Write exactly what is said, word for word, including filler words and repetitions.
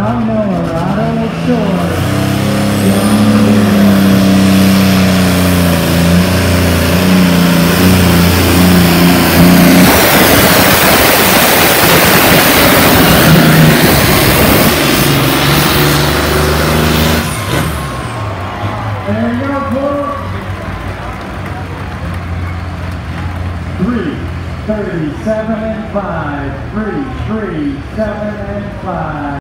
Colorado Shores. John Deere. There you go, folks. Three, thirty-seven and five. Three, three, seven and five.